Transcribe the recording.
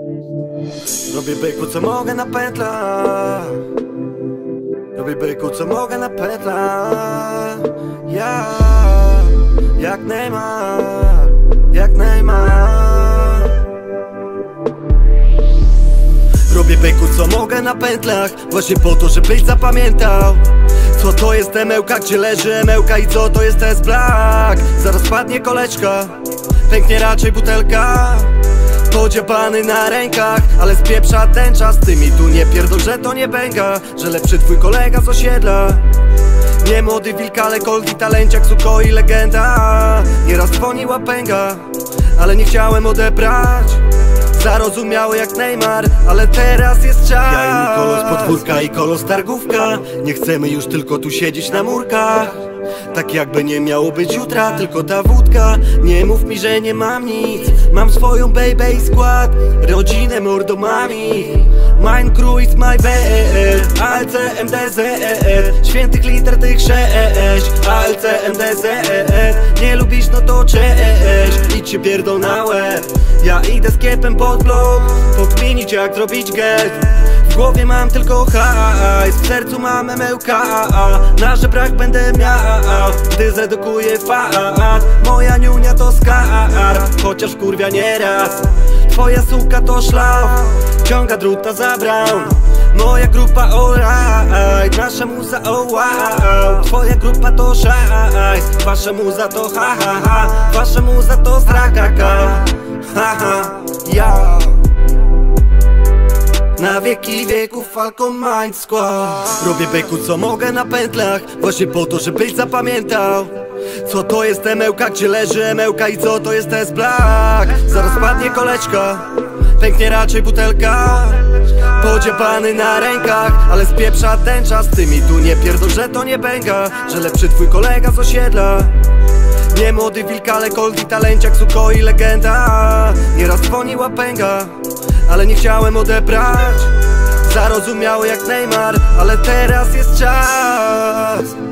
Robię byku co mogę na pętlach. Robię byku co mogę na pętlach. Ja, jak Neymar, jak Neymar. Robię byku co mogę na pętlach, właśnie po to, żebyś zapamiętał. Co to jest emełka, gdzie leży emełka i co to jest S-Black. Zaraz padnie koleczka, pęknie raczej butelka. Podziabany na rękach, ale spieprza ten czas. Ty mi tu nie pierdol, że to nie bęga, że lepszy twój kolega z osiedla. Nie młody wilk, ale kolgi, talenciak, suko i legenda. Nieraz dzwoniła pęga, ale nie chciałem odebrać. Zarozumiały jak Neymar, ale teraz jest czas. Ja i kolos podwórka i kolos targówka. Nie chcemy już tylko tu siedzieć na murkach. Tak jakby nie miało być jutra, tylko ta wódka. Nie mów mi, że nie mam nic. Mam swoją baby i skład, rodzinę mordomami. Mein crew is my bed, ALC MDZ. Świętych liter tych 6, ALC MDZ. Nie lubisz, no to cześć, idź się pierdol na łeb. Ja idę z kiepem pod blok, pokminić jak zrobić get. W głowie mam tylko hajs, w sercu mam emełka. Na żebrach będę miał, gdy zredukuję fat. Moja niunia to skarb, chociaż kurwia nieraz. Twoja suka to szlaf, ciąga druta za brown. Moja grupa alright, nasza muza oh wow. Twoja grupa to szajs, wasza muza to ha ha ha. Wasza muza to strakaka, ha ha, ja. Na wieki wieków Falcon Mind Squad. Robię byku co mogę na pętlach, właśnie po to, żebyś zapamiętał. Co to jest emełka, gdzie leży emełka i co to jest S-Black. Zaraz padnie koleczka, pęknie raczej butelka. Podziabany na rękach, ale spieprza ten czas. Ty mi tu nie pierdol, że to nie bęga, że lepszy twój kolega z osiedla. Nie młody wilk, ale kolgi, talenciak, suko i legenda. Nieraz dzwoniła pęga, ale nie chciałem odebrać. Zarozumiały jak Neymar, ale teraz jest czas.